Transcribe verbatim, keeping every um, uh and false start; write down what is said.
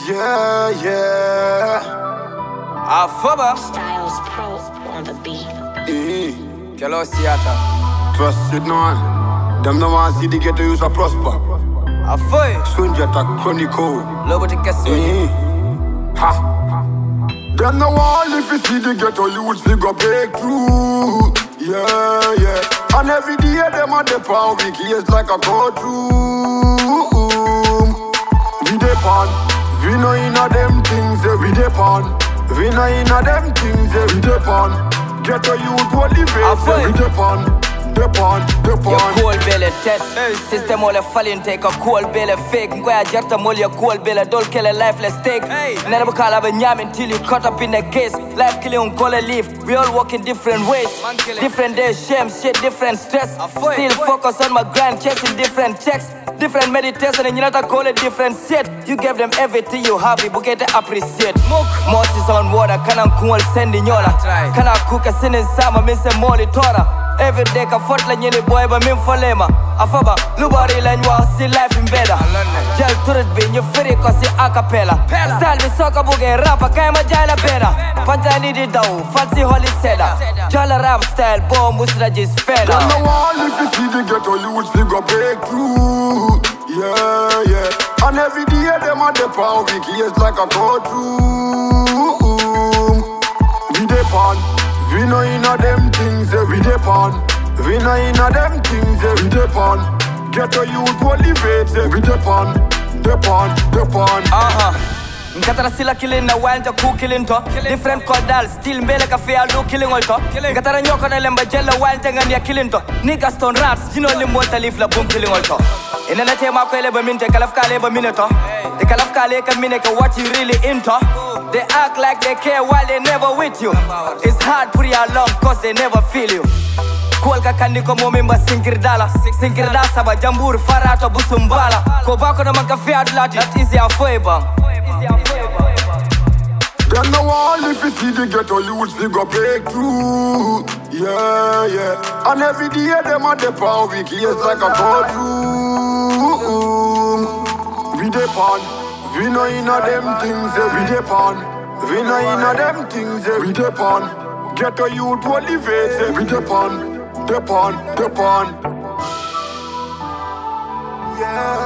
Yeah, yeah. Afoba. Styles Pro on the beat. Eh. Kelo Siata. Trust it, no one. Them no one see the ghetto use a prosper. Afoy. Sunjata Chronicle. Lobo te Eh. Ha. Them no one if you see the ghetto youths they go break through. Yeah, yeah. And every day them a dip on week years like a go through. We dip on. We know inna them things that we dip on. We know inna them things that we dip on. Ghetto youth what the face that we dip on. Dip on, dip Your on. cold belly test. System all falling take a cold belly fake. Ngoya jarta mol your cold belly don't kill a lifeless stake. Never call up a nyam until you caught up in the case. Life killing call a leaf. We all walk in different ways. Different days, shame, shit, different stress. Still focus on my grind, chasing different checks. Different meditation and you not a call it different set. You gave them everything you have, but get to appreciate. Most is on water, can I cool sending yola. Can I cook a sin in summer, miss a molly tora. Every day ka fort la nyele boy ba min folema. Afaba, lubari la nywa see life in better. Jal turret be you free cause you acapella. Style me soka buge rapper kaya majala better. Panja need it down, fancy holy seda. Jala rap style, bomb musra just fella. Them no one if you see the ghetto youths they go break through. Yeah, yeah. And every day them a dip on week years like a go through. We dip on. We know inna them things that we dip on. We know inna them things that we dip on. Ghetto youth what the faith that we dip on. Dip on, dip on. Uh-huh. Nkatara sila killing na wild to cool killing to. Different cordal, still mbele cafe a look killing all to. Nkatara nyoko na lemba jella wild tenga ni killing to. Niggas stone rats, you know limbo ta leaf la boom killing all to. Inana tema ko eleba minte kalaf kale ba mineto. The kalaf kale ka mineka what you really into. They act like they care while they never with you. It's hard put you along cause they never feel you. Kualka kandi ko momemba sinkirdala Sinkirda saba jambur farato busumbala Ko bako na makafe adlati that is ya foeba. Them no one if you see the ghetto youths they go break through. Yeah, yeah. And every day them a dip on week years like a go through. We dip on. We know inna them things that we dip on. We know inna them things that we dip on. Ghetto youth what the face that we dip on. Dip on, dip on. Yeah.